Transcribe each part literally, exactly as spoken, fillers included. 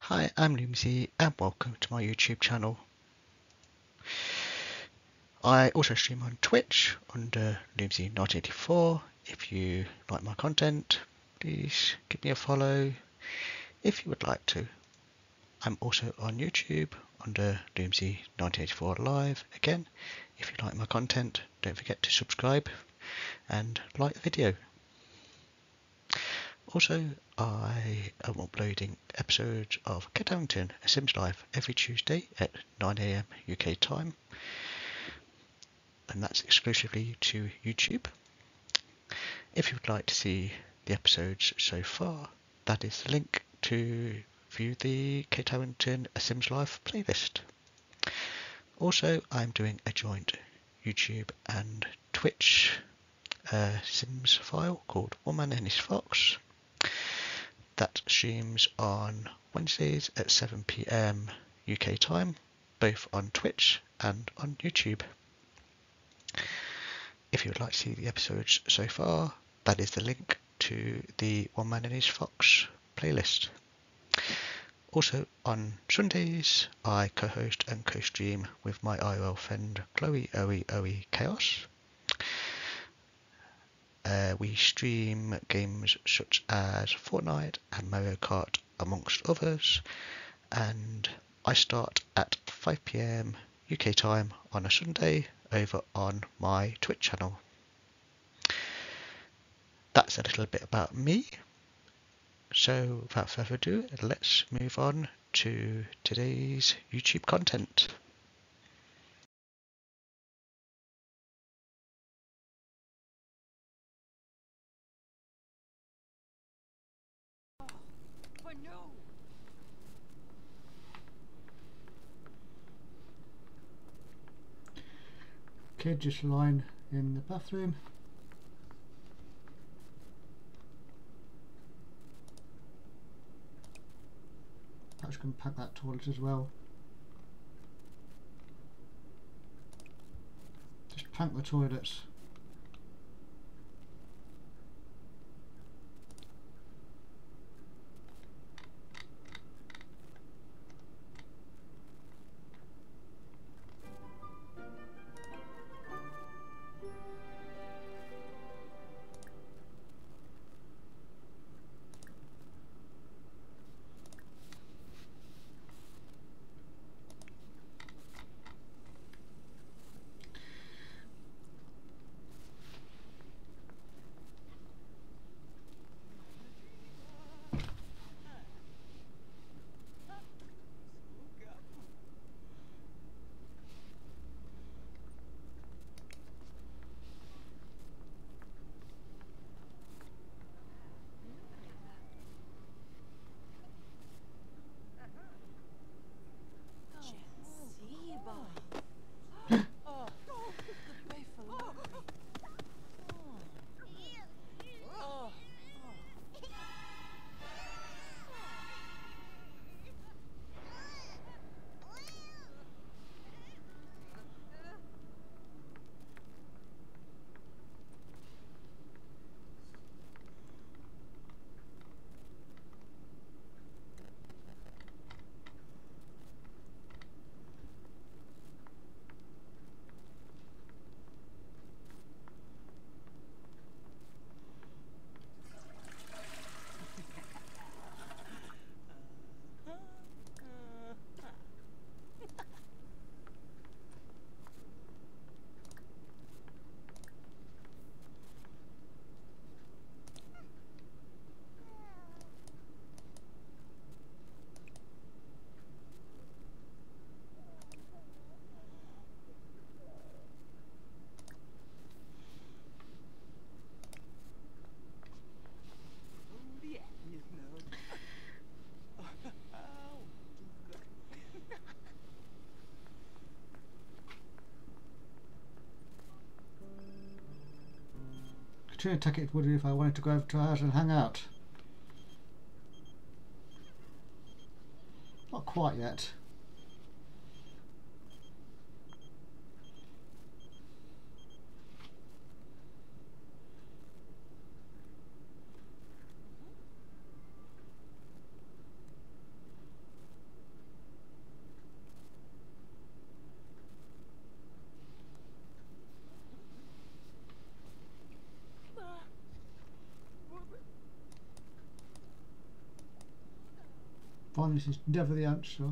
Hi, I'm Loomsy and welcome to my YouTube channel. I also stream on Twitch under Loomsy nineteen eighty-four. If you like my content, please give me a follow if you would like to. I'm also on YouTube under Loomsy nineteen eighty-four Live. Again, if you like my content, don't forget to subscribe and like the video. Also, I am uploading episodes of Kate Harington, A Sims Life every Tuesday at nine A M U K time, and that's exclusively to YouTube. If you would like to see the episodes so far, that is the link to view the Kate Harington, A Sims Life playlist. Also, I'm doing a joint YouTube and Twitch uh, Sims file called One Man and His Fox. That streams on Wednesdays at seven P M U K time, both on Twitch and on YouTube. If you would like to see the episodes so far, that is the link to the One Man and His Fox playlist. Also on Sundays, I co-host and co-stream with my I R L friend Chloe Oe Oe Chaos. Uh, we stream games such as Fortnite and Mario Kart amongst others, and I start at five P M U K time on a Sunday over on my Twitch channel. That's a little bit about me. So without further ado, let's move on to today's YouTube content. Kid just lying in the bathroom. Perhaps can pack that toilet as well. Just pack the toilets. Katrina take it would if I wanted to go over to her house and hang out. Not quite yet. Violence is never the answer.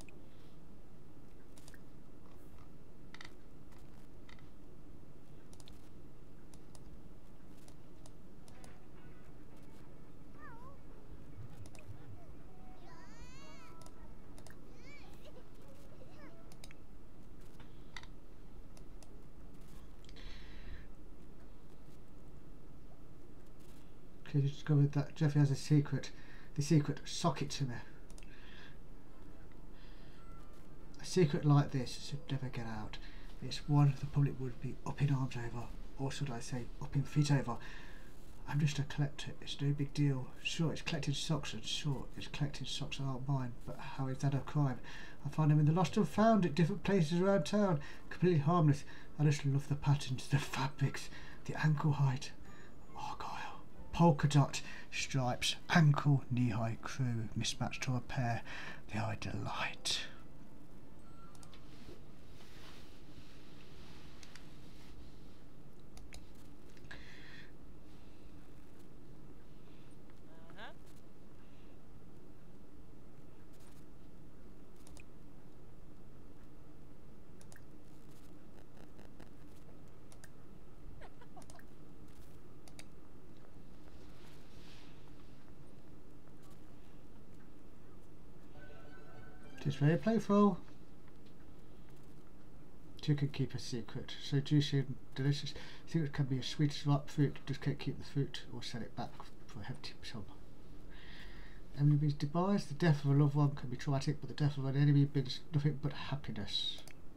Okay, just go with that. Jeffrey has a secret. The secret, sock it to me. A secret like this should never get out. It's one the public would be up in arms over, or should I say, up in feet over. I'm just a collector. It's no big deal. Sure, it's collecting socks, and sure, it's collecting socks that aren't mine. But how is that a crime? I find them in the lost and found at different places around town, completely harmless. I just love the patterns, the fabrics, the ankle height. Argyle, polka dot, stripes, ankle, knee-high crew, mismatched to a pair. They are a delight. It's very playful. Two can keep a secret. So juicy and delicious. Secret can be as sweet as ripe fruit. Just can't keep the fruit or sell it back for a hefty sum. Emily means demise. The death of a loved one can be traumatic, but the death of an enemy brings nothing but happiness.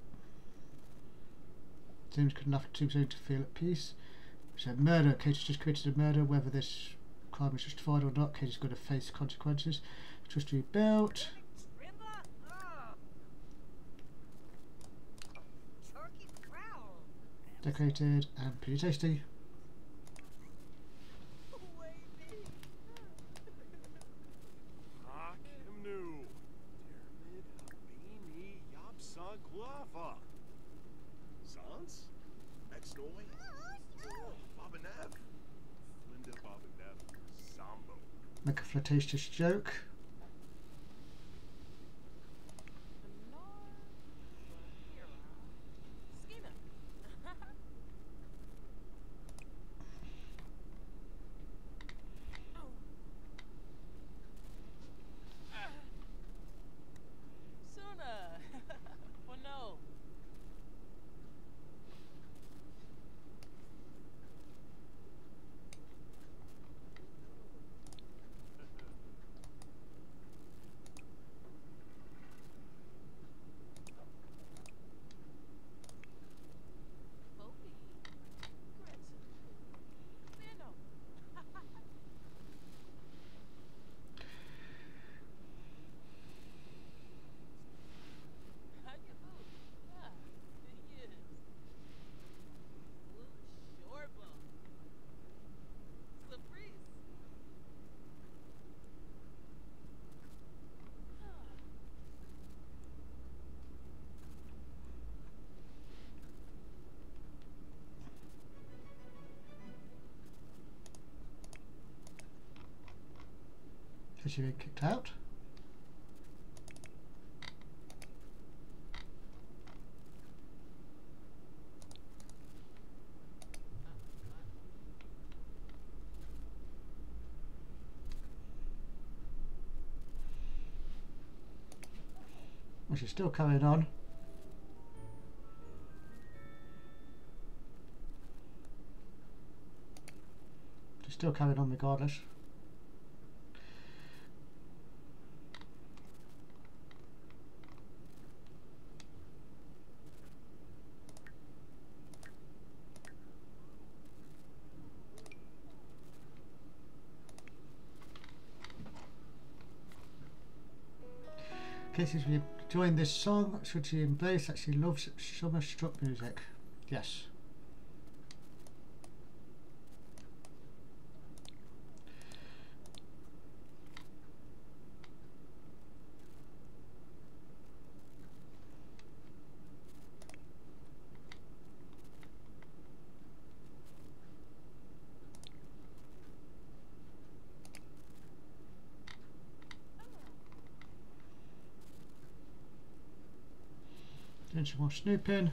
James couldn't laugh too soon to feel at peace. So murder. Kate has just committed a murder. Whether this crime is justified or not, Kate is going to face consequences. Trust to be built. Decorated and pretty tasty. Make a flirtatious joke. Has she been kicked out? Well, she's still carrying on. She's still carrying on regardless. Okay, since we joined this song, should she embrace that she loves summer struck music? Yes. Doing some more snooping.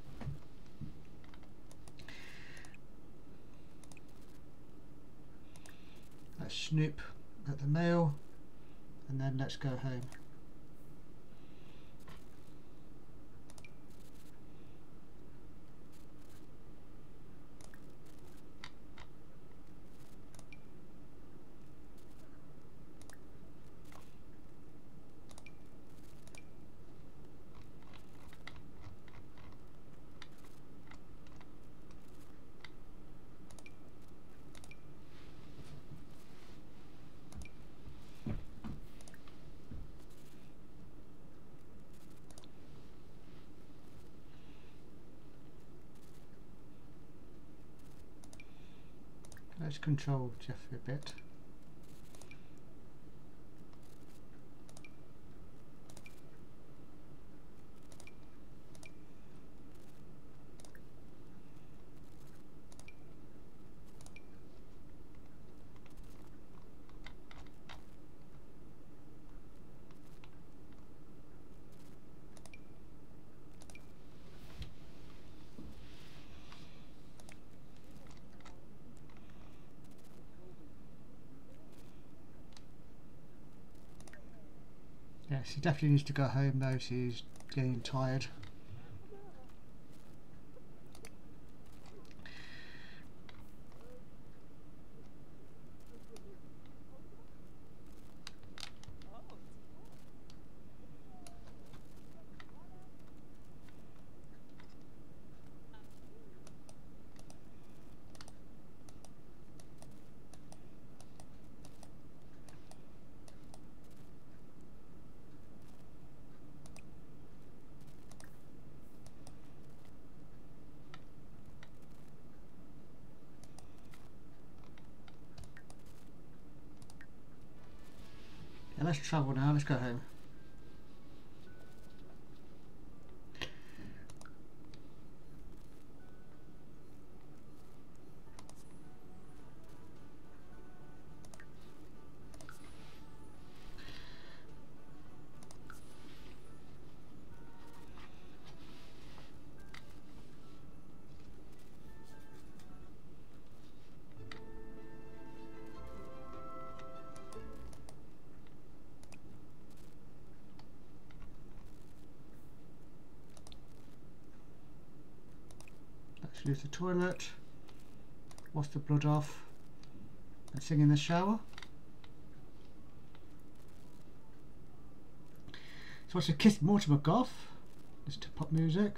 Let's snoop at the mail and then let's go home. Let's control Jeff a bit. Yes, he definitely needs to go home though, she's getting tired. Yeah, let's travel now, let's go home. Let's use the toilet, wash the blood off, and sing in the shower. So watch a Kiss Mortimer Goth. Listen to pop music.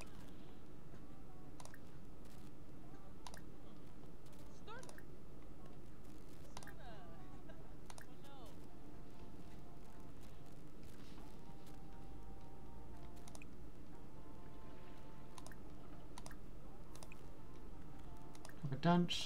Have a dance.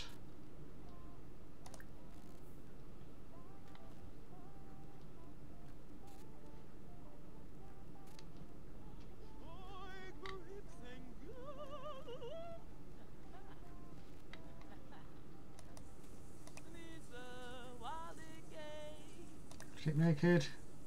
Get naked.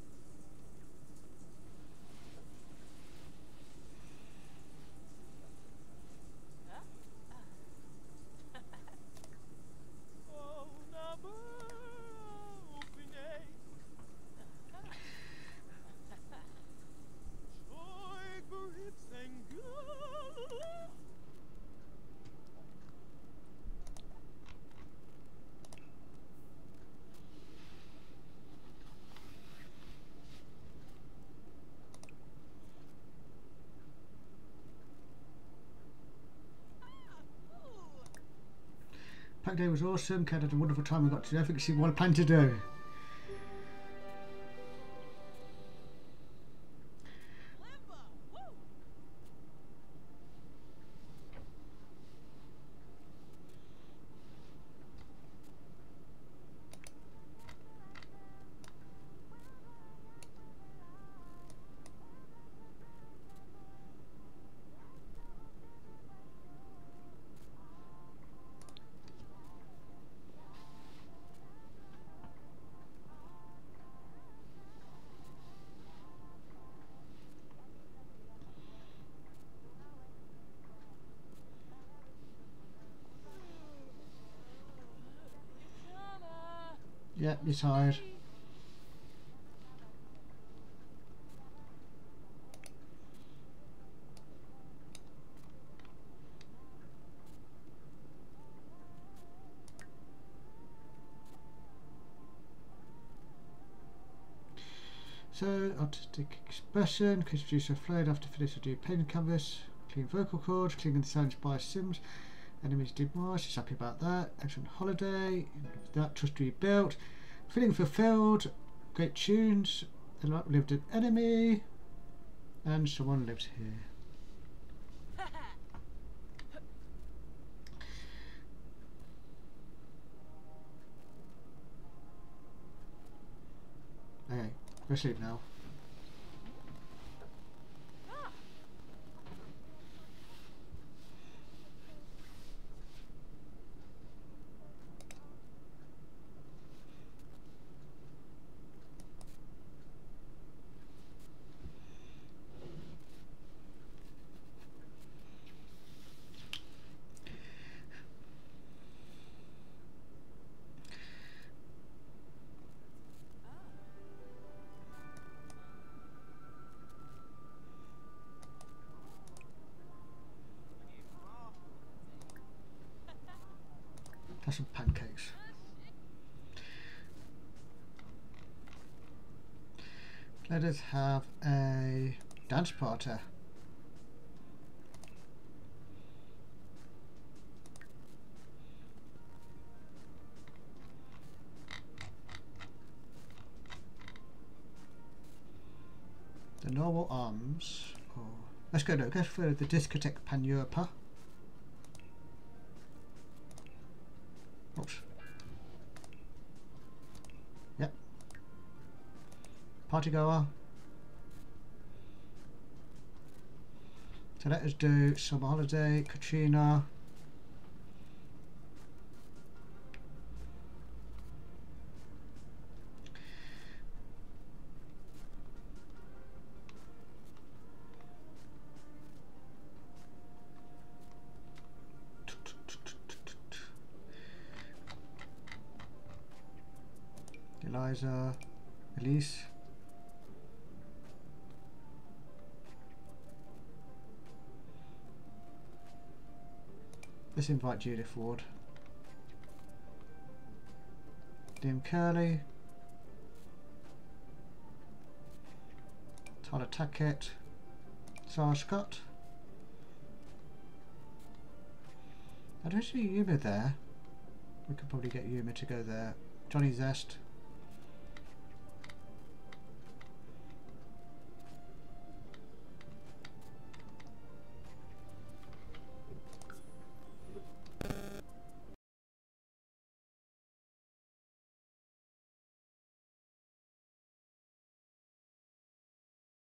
Pack day was awesome. Kat had a wonderful time. We got to. I think she what I plan to do. Yep, you're tired. So, artistic expression, can produce a flowed after finish or do painting canvas, clean vocal cords, cleaning the sounds by Sims, enemies demolished, she's happy about that, excellent holiday, that trust rebuilt, feeling fulfilled, great tunes, lived an enemy, and someone lives here. Okay, go sleep now. Have some pancakes. Let us have a dance party. The normal arms. Oh, let's go. No, go for the discotheque Pan-Europa. Oops. Yep. Party goer. So let us do Summer Holiday, Katrina. Eliza, Elise. Let's invite Judith Ward. Liam Curley. Tyler Tackett. Sarah Scott. I don't see Yuma there. We could probably get Yuma to go there. Johnny Zest.